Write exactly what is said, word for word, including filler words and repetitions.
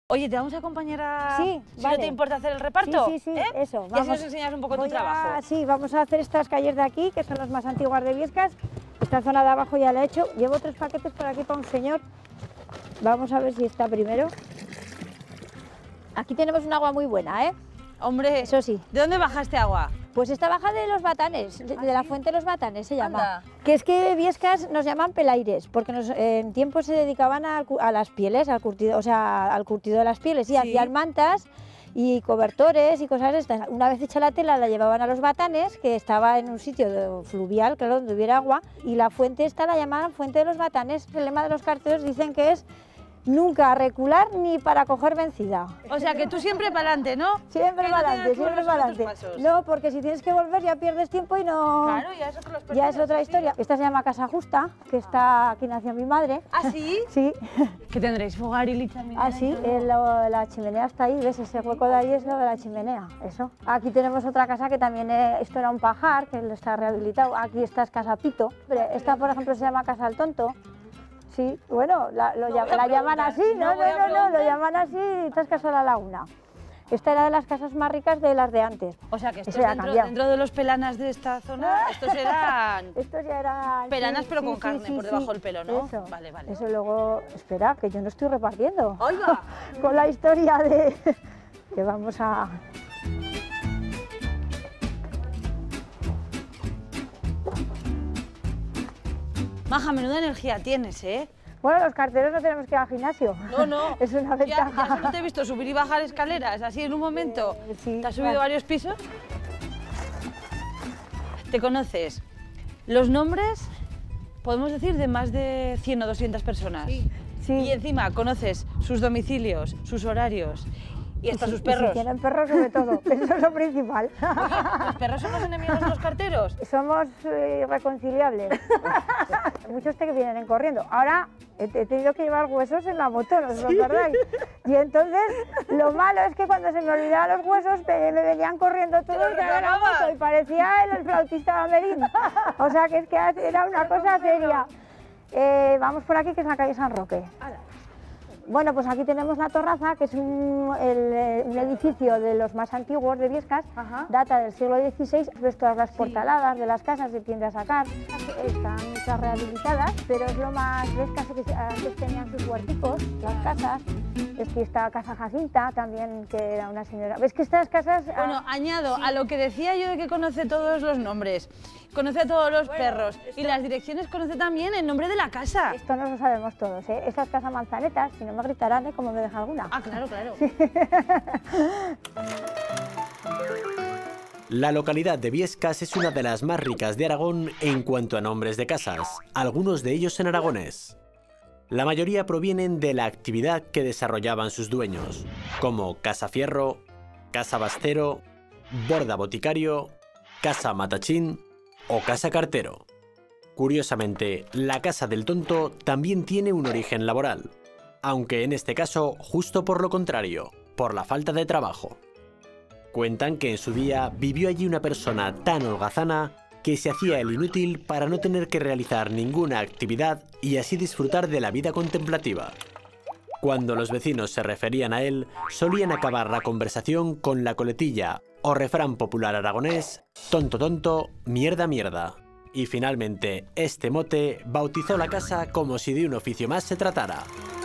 Oye, ¿te vamos a acompañar a...? Sí, si vale. ¿No te importa hacer el reparto? Sí, sí, sí, ¿Eh? eso. Y así nos enseñas un poco tu Voy trabajo. a, sí, vamos a hacer estas calles de aquí, que son las más antiguas de Biescas. Esta zona de abajo ya la he hecho. Llevo tres paquetes por aquí para un señor. Vamos a ver si está primero. Aquí tenemos un agua muy buena, ¿eh? Hombre, Eso sí. ¿De dónde bajaste agua? Pues esta baja de los Batanes, de, de la fuente de los Batanes se llama. Anda. Que es que Biescas nos llaman pelaires, porque nos, en tiempo se dedicaban a, a las pieles, al curtido, o sea, al curtido de las pieles, y Sí. hacían mantas y cobertores y cosas estas. Una vez hecha la tela la llevaban a los Batanes, que estaba en un sitio de- fluvial, claro, donde hubiera agua, y la fuente esta la llamaban fuente de los Batanes. El lema de los carteros dicen que es nunca recular ni para coger vencida. O sea, que tú siempre para adelante, ¿no? Siempre Que no para tengas adelante, que siempre volver para sobre tus adelante. pasos. No, porque si tienes que volver ya pierdes tiempo y no... Claro, ya es otros los Ya es perfiles, otra sí. historia. Esta se llama Casa Justa, que está aquí nació mi madre. ¿Ah, sí? Sí, ¿Que tendréis fogaril y también? ah, sí, el- lo- la chimenea está ahí, ¿ves? Ese hueco de ahí es lo de la chimenea, eso. Aquí tenemos otra casa que también, eh, esto era un pajar, que está rehabilitado. Aquí esta es Casa Pito. Hombre, esta, por ejemplo, se llama Casa El Tonto. Sí, bueno, la, lo No llam- voy a la llaman preguntar, así, no no, no, voy a no, no, lo preguntar. llaman así, esta es Casa La Laguna. Esta era de las casas más ricas de las de antes. O sea, que esto Eso ya ha dentro, cambiado. dentro de los pelanas de esta zona, estos eran... Estos ya eran... Pelanas, sí, pero sí, con sí, carne sí, por sí. debajo del pelo, ¿no? Eso, Vale, vale. Eso luego... Espera, que yo no estoy repartiendo. ¡Oiga! Con la historia de... que vamos a... Maja, menuda energía tienes, ¿eh? Bueno, los carteros no tenemos que ir al gimnasio. No, no. Es una Ya, ventaja. ya solo te he visto subir y bajar escaleras, así en un momento. Eh, sí, ¿Te has subido claro. varios pisos? ¿Te conoces los nombres, podemos decir, de más de cien o doscientas personas? Sí. Y encima conoces sus domicilios, sus horarios y hasta si- sus y perros. si tienen perros, sobre todo. Eso es lo principal. ¿Los perros son los enemigos de los carteros? Somos eh, irreconciliables. Muchos te que vienen corriendo. Ahora he, he tenido que llevar huesos en la moto, ¿no os lo acordáis? Y entonces lo malo es que cuando se me olvidaban los huesos me, me venían corriendo todos los de la reclamaban. moto y parecía el, el flautista de Amerín. O sea que es que era una cosa seria. Eh, vamos por aquí, que es la calle San Roque. Bueno, pues aquí tenemos la Torraza, que es un, el, eh, un edificio de los más antiguos de Biescas, Ajá. data del siglo dieciséis, ves todas las portaladas de las casas de tiende a sacar, están muchas rehabilitadas, pero es lo más, ves casi que antes tenían sus huerticos, las casas, es que esta Casa Jacinta también, que era una señora, ves que estas casas... Bueno, añado a lo que decía yo de que conoce todos los nombres, conoce a todos los perros y las direcciones, conoce también el nombre de la casa. Esto no lo sabemos todos, ¿eh? Esta es Casa Manzanetas, si no me gritarán, ¿eh? Como me deja alguna. Ah, claro, claro. La localidad de Biescas es una de las más ricas de Aragón en cuanto a nombres de casas, algunos de ellos en aragonés. La mayoría provienen de la actividad que desarrollaban sus dueños, como Casa Fierro, Casa Bastero, Borda Boticario, Casa Matachín o Casa Cartero. Curiosamente, la Casa del Tonto también tiene un origen laboral, aunque en este caso justo por lo contrario, por la falta de trabajo. Cuentan que en su día vivió allí una persona tan holgazana que se hacía el inútil para no tener que realizar ninguna actividad y así disfrutar de la vida contemplativa. Cuando los vecinos se referían a él, solían acabar la conversación con la coletilla o refrán popular aragonés, tonto tonto, mierda mierda. Y finalmente, este mote bautizó la casa como si de un oficio más se tratara.